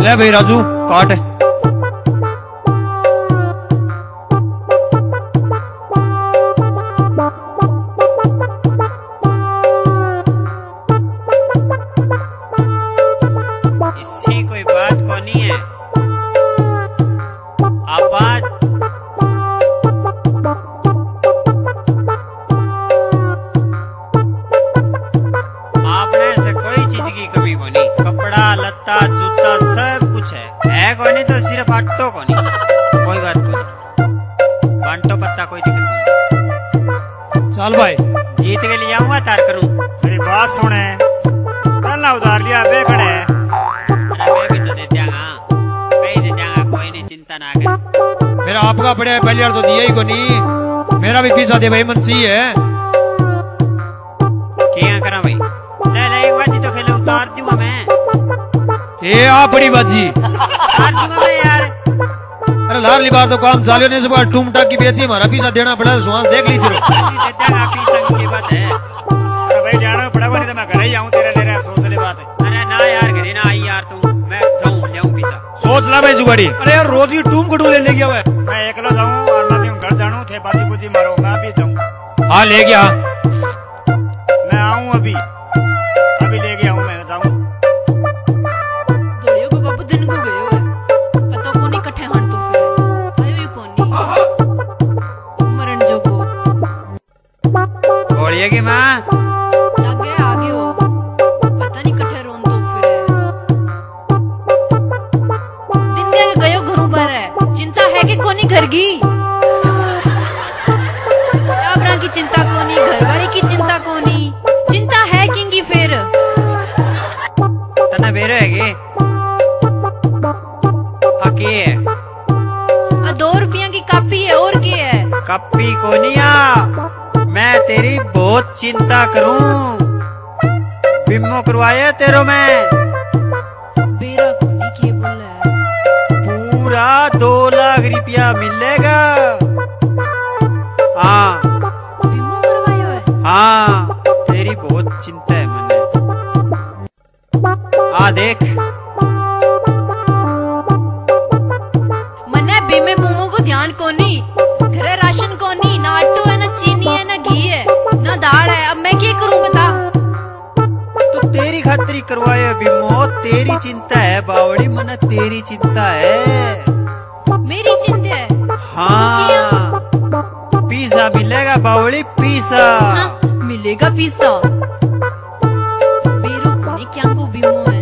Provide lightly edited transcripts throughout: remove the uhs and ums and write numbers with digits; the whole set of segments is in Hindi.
ले भाई राजू काट। इससे कोई बात को नहीं है। आप आपने से कोई चीज की कमी को नहीं। कपड़ा लत्ता जूता सब कुछ है को नहीं तो सिर्फ आटो को नहीं। कोई बात को नहीं, बांटो पत्ता कोई दिक्कत नहीं। चल भाई जीत के लिए आऊंगा तार करूं। मेरी बात सुने, कल ना उधार लिया बे खड़े। मैं भी तो दे दियांगा, कहीं दे दियांगा, कोई नहीं, चिंता ना कर। मेरा आपका पड़े पहली बार तो दिया ही को नहीं। मेरा भी पीसा दे भाई मनसी है। क्या करा भाई? ले ले एक बाजी तो खेले, उतार दूंगा मैं। ए आ बड़ी बाजी उतार दूंगा मैं यार। अरे लारली बार तो काम चालू नहीं, सुबह टूमटा की बेची हमारा पीसा देना पड़ा। सुहास देख ली तेरे दे दियांगा, पीसा की बात है। अरे भाई जाना पड़ेगा नहीं तो मैं घर ही आऊं तेरे ले रहा सोच वाली बात है। अरे ना यार, घरे ना आई यार तू, मैं जाऊं ले आऊं पीसा। सोच ला भाई जुगाड़ी। अरे यार रोज की टूम कटू ले गया हुआ है। मैं एकलो जाऊं और मैं भी घर जानू थे, बाजी बुजी मारो, मैं भी जाऊं। हाँ ले गया, मैं आऊं अभी ले गया हूं, मैं जाऊं। दलियो को बाबू दिन को गयो है, पता को नहीं कठे हण तो फिर आयो ही कोनी मरण जोगो। बोलिए कि मां लग गया आगे हो, पता नहीं कठे रोन तो फिर दिन के गयो घरों पर है। चिंता है कि कोनी घर की, अपना की चिंता कोनी, घर वाले की चिंता कोनी, चिंता है किंगी फिर तना बेरो है के है? आ 2 रुपया की कापी है और क्या है? कप्पी कोनिया, मैं तेरी बहुत चिंता करूं। बिम्मो करवाया तेरो मैं बेरा कोनी के बोला है। पूरा 2 लाख रुपया मिलेगा। हाँ बीमा करवायो है? हाँ, तेरी बहुत चिंता है मने। आ देख मने बीमे बूमो को ध्यान कोनी, घरे राशन कोनी, ना आटो है, ना चीनी है, ना घी है, ना दाल है। अब मैं क्या करूं बता? तो तेरी खातरी करवाया बिम्मो, तेरी चिंता है बावड़ी, मने तेरी चिंता है। मेरी चिंता है? हाँ, पिज़्ज़ा मिलेगा बावड़ी, पिज़्ज़ा। हाँ, मिलेगा पिज़्ज़ा। बेरो कोनी क्या को बीमो है?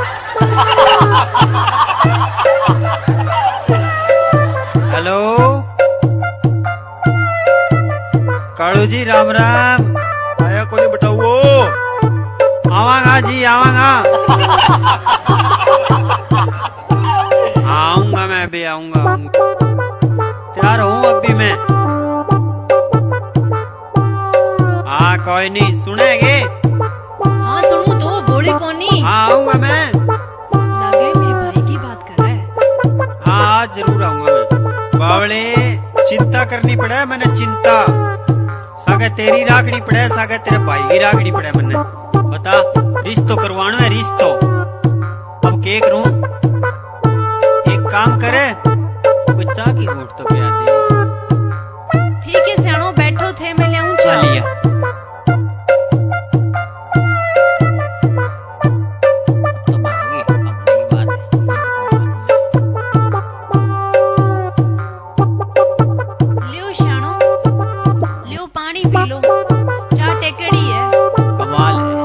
हेलो कालू जी, राम राम। आया कोनी बताओ। आवांगा जी, आवांगा। आऊंगा, मैं भी आऊंगा। तैयार हूँ अभी मैं। हाँ कोई नहीं, सुनेगे? हाँ सुनू तो, बोली कोनी। हाँ आऊंगा मैं। लगे मेरे भाई की बात कर रहा है। हाँ जरूर आऊंगा मैं। बावले चिंता करनी पड़े मैंने, चिंता सागे तेरी राखनी पड़े, सागे तेरे भाई की राखनी पड़े। मैंने बता, रिश्तो करवाना है, रिश्तो। अब क्या करूं? एक काम करे, कोई चाह की घोट तो पिया दे। ठीक है सियाणो, बैठो थे, मैं ले आऊं चाय। चलिए। तो भागी, अपनी बात है। लियो सियाणो, लियो पानी पी लो, चाय टेकड़ी है। कमाल है,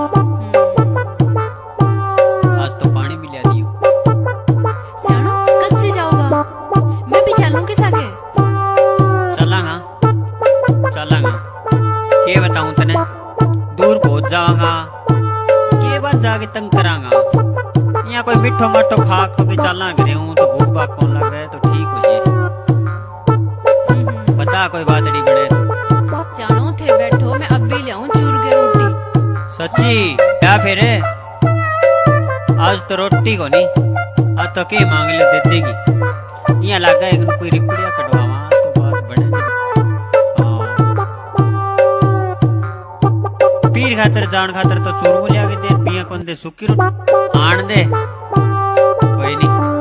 आज तो पानी भी ले दियो। सियाणो कब से जाओगा? मैं भी चलूं के सागे? चलांगा चलांगा, के बताऊं तने, दूर पहुंच जाऊंगा, के बाद जाके तंग करांगा। यहाँ कोई मिठो माठो खा खो के चलना करे हूँ तो भूख भाग कौन लगे तो ठीक हो जाए। बता कोई बातड़ी बने तो। सियाणो थे बैठो, मैं अब भी ले आऊं चूर के रोटी। सच्ची क्या फिर? आज तो रोटी को नहीं, आज तो के मांग ले दे देगी। यहाँ लगा एक कोई रिपड़िया कटवावा तो बात बने से। पीर खातर जान खातर तो चूरमू लिया के दे, पिया कौन दे, सुखी रोटी आन दे, कोई नहीं।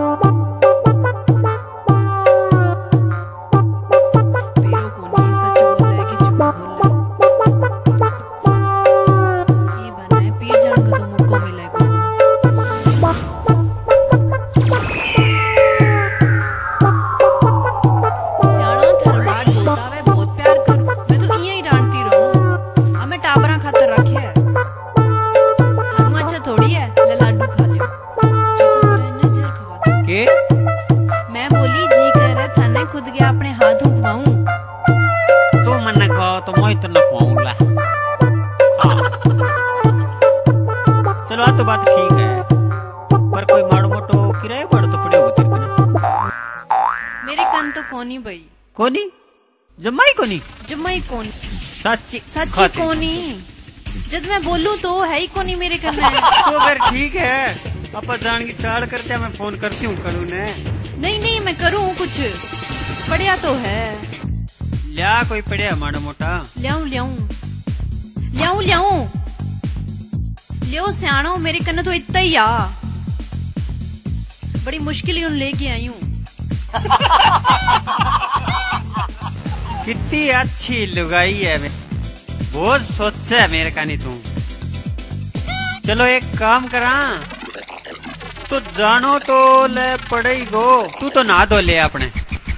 रखे है। थानू अच्छा थोड़ी है ले लाडू खा लियो। जी तो करे ने जहर खवा दो। के मैं बोली जी कह रहे थाने खुद गया अपने हाथों खवाऊं। तू मन खाओ तो मैं तो न खाऊंगा। चलो आ तो बात ठीक है, पर कोई माड़ो मोटो किराए बढ़ तो पड़े होते मेरे कन तो कोनी भाई। कोनी जम्माई कोनी जम्माई कोनी सच्ची सच्ची कोनी। जब मैं बोलूं तो है ही कोनी मेरे कन में। तो फिर ठीक है, अपा जान की टाल करते मैं फोन करती हूँ करूँ ने। नहीं नहीं मैं करूँ कुछ बढ़िया तो है। लिया कोई पड़िया माड़ा मोटा लियाऊं लियाऊं लियाऊं लियाऊं लियो सियाणो मेरे कन तो इतना ही आ। बड़ी मुश्किल ही उन लेके आई हूँ। कितनी अच्छी लुगाई है, बहुत सोचा है मेरे का नहीं तू। चलो एक काम करा, तो जानो तो ले पड़े गो, तू तो ना दो ले अपने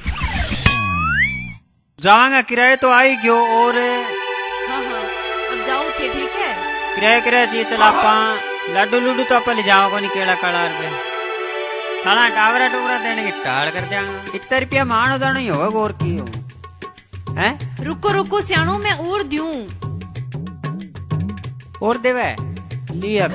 जाऊंगा किराए तो आई गयो। और हाँ हाँ अब जाओ थे ठीक है। किराए किराए चाहिए चल आपा लाडू लूडू तो आपा ले जाओ को नहीं केड़ा काला रुपये साला टावरा टुकड़ा देने की टाल कर देंगा। इतना रुपया मान जानो ही होगा और की हो है। रुको रुको सियाणो मैं और दूं। और देवे लिया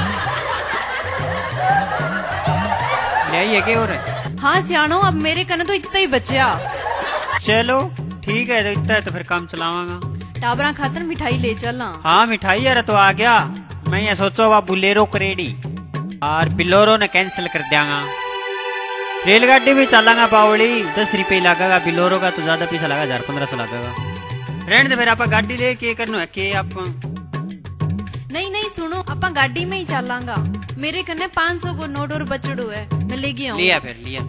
ले के और हाँ सियाणो अब मेरे कन तो इतना ही बचा। चलो ठीक है, तो इतना है तो फिर काम चलावांगा। टाबरा खातर मिठाई ले चलना। हाँ मिठाई यार तो आ गया। मैं ये सोचो वह बुलेरो करेडी और बिलोरो ने कैंसिल कर दियांगा। रेलगाड़ी में चलांगा पावड़ी 10 रुपये लगेगा, बिलोरो का तो ज्यादा पैसा लगा 1000-1500 लगेगा। रहने दे फिर आप गाड़ी ले के करना है के आप। नहीं नहीं सुनो अपा गाड़ी में ही चलांगा। मेरे कन्ने 500 को नोट और बचड़ो है, मैं ले गया हूँ। लिया फिर लिया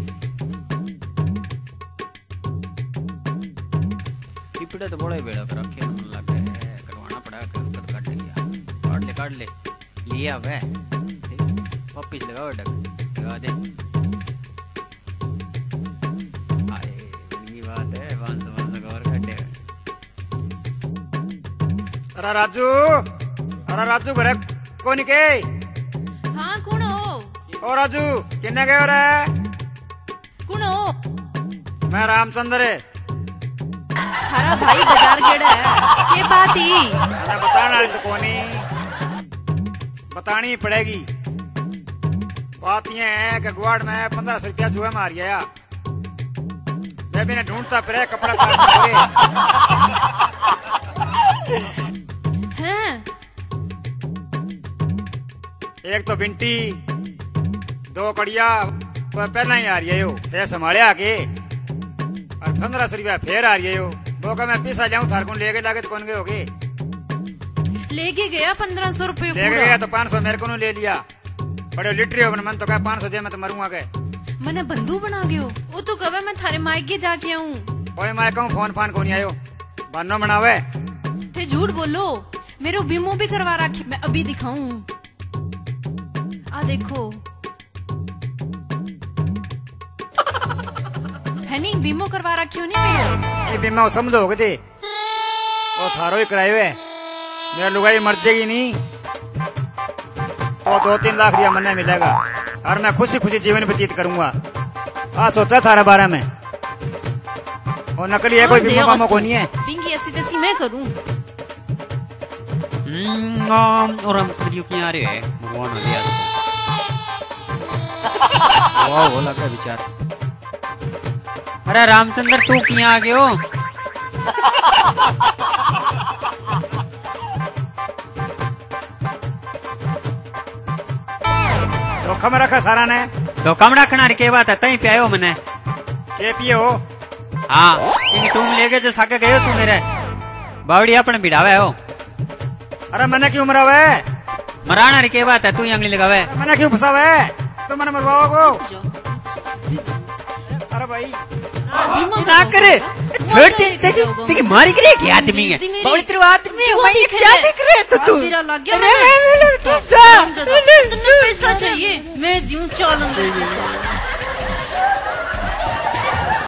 टिपड़े तो बड़े बेड़ा पर रखे मन लग है, करवाना पड़ा कर काट लिया काट ले लिया वे वापिस लगाओ डग लगा दे। अरे बड़ी बात है 500 का और काटे। अरे राजू घरे कोनी के। हाँ कौन हो? ओ राजू किन्ने गए रे? कौन हो? मैं रामचंद्र है। थारा भाई बाजार गेड़ा है के बात ही। अरे बताना वाली तो कोनी बतानी पड़ेगी। बात ये है कि गुआड़ में 1500 रुपया जुए मार गया। मैं भी ढूंढता फिर कपड़ा हैं? एक तो बिंटी 2 कड़िया पहला ही आ रही है यो फिर संभाले आके और 1500 रुपया फिर आ रही है यो। वो का मैं पीसा जाऊं थार को लेके लागे तो कौन गए होगे। लेके गया 1500 रुपये लेके गया तो 500 मेरे को ले लिया। बड़े लिटरी हो मन तो कहा 500 दे मैं तो मरूंगा के। मैंने बंधु बना गयो। वो तो कवे मैं थारे मायके जाके आऊं। ओए मैं कहूं फोन फान को नहीं आयो बानो बनावे थे झूठ बोलो। मेरे बीमो भी करवा रखी, मैं अभी दिखाऊं। आ देखो है नहीं बीमो करवा रखी हो नहीं मेरे। ये बीमा समझो के थे और थारो ही कराए हुए मेरा लुगाई मर जाएगी नहीं तो 2-3 लाख रुपया महीने मिलेगा और मैं खुशी खुशी जीवन व्यतीत करूंगा। आ सोचा थारा बारे में और नकली है कोई बीमा मामो को नहीं है। पिंकी ऐसी तैसी मैं करूं। और हम स्टूडियो की आ रहे हैं भगवान आ गया। वाह वो लगा विचार। अरे रामचंद्र तू किया आ गए हो? धोखा में रखा सारा ने। धोखा में रखना के बात है तई पे आयो मने के पिए हो? हाँ तुम लेके जो साके गए हो तू मेरे बावड़ी अपने बिड़ावे हो। अरे मैंने क्यों मरावे? मराना रे के बात है तू ही अंगली लगावे। मैंने क्यों फंसावे? तो मैंने मरवाओ। अरे भाई ना करे छोड़ दे देखी मारी करे क्या आदमी है बावड़ी तेरे आदमी है भाई क्या देख रहे तो तू। पैसा चाहिए मैं दूं 40।